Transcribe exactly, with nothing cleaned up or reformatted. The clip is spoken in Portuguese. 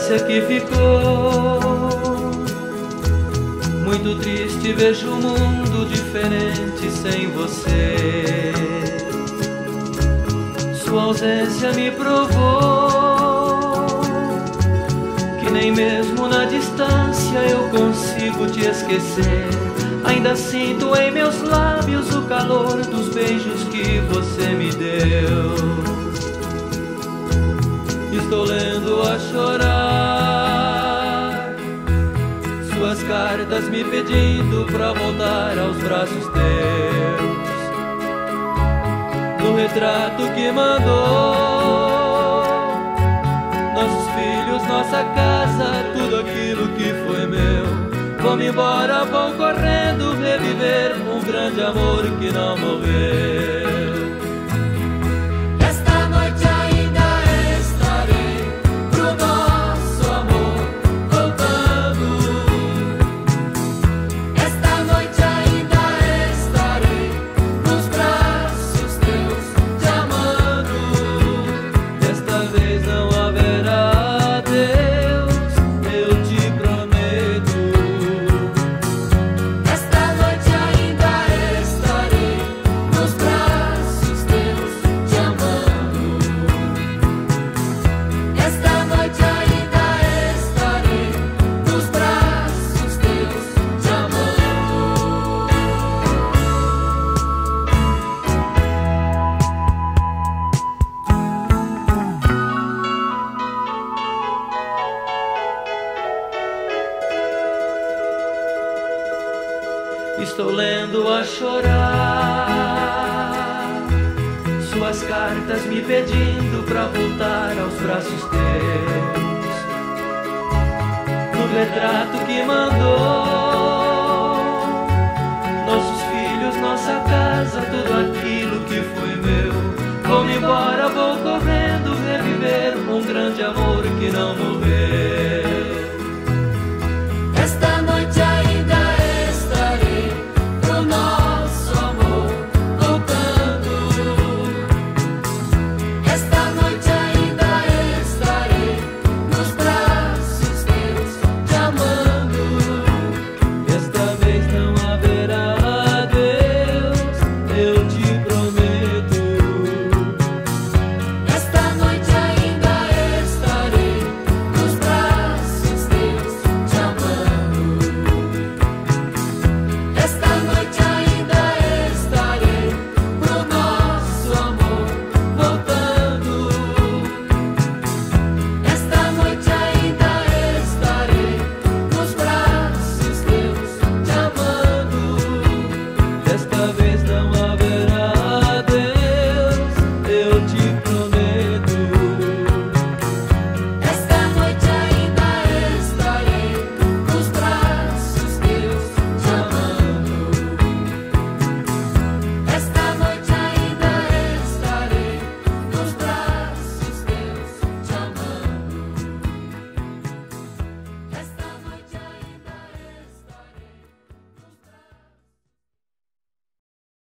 ausência que ficou. Muito triste, vejo o mundo diferente sem você. Sua ausência me provou que nem mesmo na distância eu consigo te esquecer. Ainda sinto em meus lábios o calor dos beijos que você me deu. Estou lendo a chorar suas cartas me pedindo pra voltar aos braços teus. No retrato que mandou, nossos filhos, nossa casa, tudo aquilo que foi meu. Vou-me embora, vou correndo reviver um grande amor que não morreu. Esta noite ainda estarei pro nosso amor voltando. Esta noite ainda estarei nos braços teus te amando. Desta vez não haverá Deus, eu te prometo. Esta noite ainda estarei nos braços teus te amando. Esta noite ainda estarei nos braços teus te amando. Estou lendo a chorar suas cartas me pedindo pra voltar aos braços teus. No retrato que mandou, nossos filhos, nossa casa, tudo aquilo que foi meu. Vou-me embora, vou correndo reviver um grande amor que não morreu.